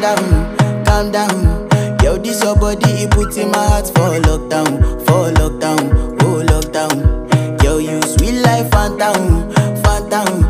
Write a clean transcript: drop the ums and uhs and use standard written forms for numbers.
calm down. Yo, this your body, it puts in my heart for lockdown, oh lockdown. Yo, you sweet life, phantom, phantom.